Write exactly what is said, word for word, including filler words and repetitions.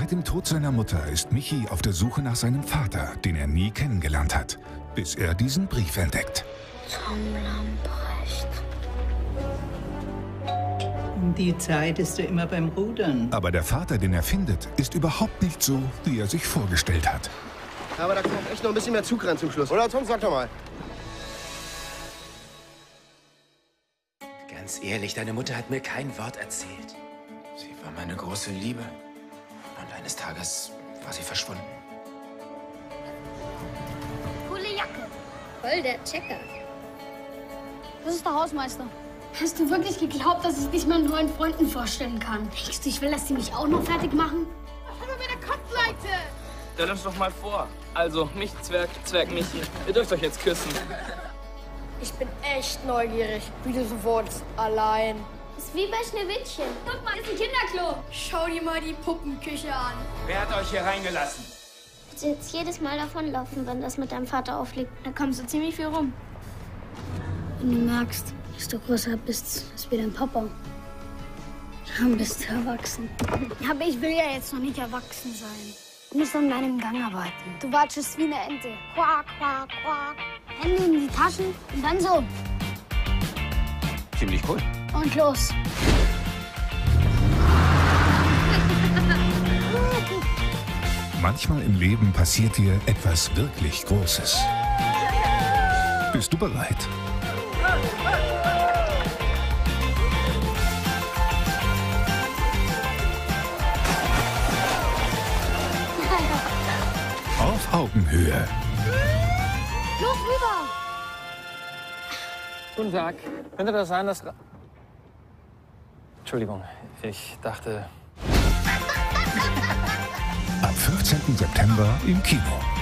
Seit dem Tod seiner Mutter ist Michi auf der Suche nach seinem Vater, den er nie kennengelernt hat, bis er diesen Brief entdeckt. Tom Lamprecht. Um die Zeit ist er immer beim Rudern. Aber der Vater, den er findet, ist überhaupt nicht so, wie er sich vorgestellt hat. Aber da kommt echt noch ein bisschen mehr Zug rein zum Schluss. Oder Tom, sag doch mal. Ganz ehrlich, deine Mutter hat mir kein Wort erzählt. Sie war meine große Liebe. Und eines Tages war sie verschwunden. Coole Jacke. Voll der Checker. Das ist der Hausmeister. Hast du wirklich geglaubt, dass ich dich meinen neuen Freunden vorstellen kann? Denkst du, ich will, dass die mich auch noch fertig machen? Schau mal, wer der Kotzleite! Stell uns doch mal vor. Also, mich Zwerg, Zwerg Michi. Ihr dürft euch jetzt küssen. Ich bin echt neugierig, wie du so wurdest. Allein. Ist wie bei Schneewittchen. Guck mal, ist ein Kinderklo. Schau dir mal die Puppenküche an. Wer hat euch hier reingelassen? Willst du jetzt jedes Mal davonlaufen, wenn das mit deinem Vater aufliegt? Da kommst du ziemlich viel rum. Wenn du merkst, dass du größer bist als wie dein Papa, dann bist du erwachsen. Aber ich will ja jetzt noch nicht erwachsen sein. Du musst an meinem Gang arbeiten. Du watschest wie eine Ente. Quack, quack, quack. Hände in die Taschen und dann so. Ziemlich cool. Und los. Manchmal im Leben passiert dir etwas wirklich Großes. Bist du bereit? Auf Augenhöhe. Los rüber! Guten Tag. Könnte das sein, dass... Entschuldigung, ich dachte... Am fünfzehnten September im Kino.